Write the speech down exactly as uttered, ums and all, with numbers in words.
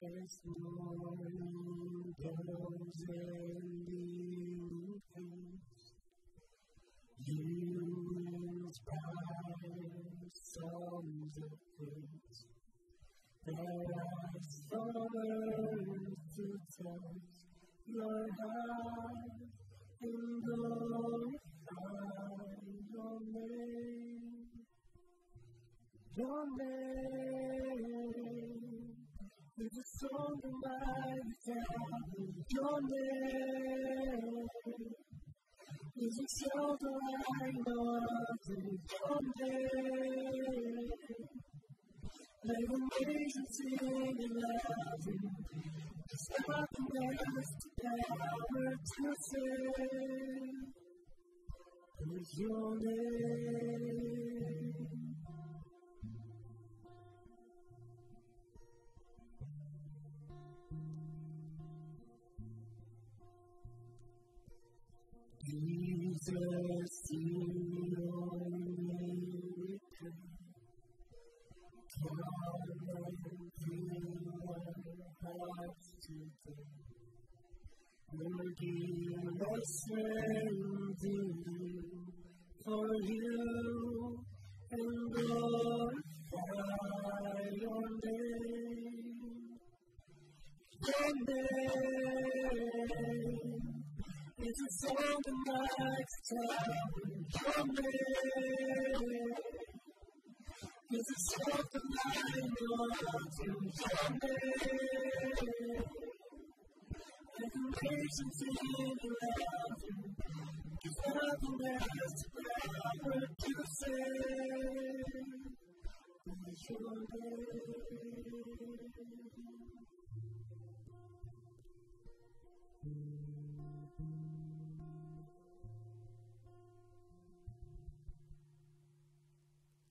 As morning goes and evening, you inspire songs of praise that I summer to touch your heart and glorify your name, your name. It's a song of my family, your name. It's a song that I love, your name. Let the nations sing it loud. There's nothing else to power to say. It's your name. Jesus, you only return. Come and fill our hearts today. Forgive us and do for you and glorify your name. Your name. It's a song of my time, your name. It's a song of my love, your name. Let the nations sing it loud. There's nothing else power to say. It's your name.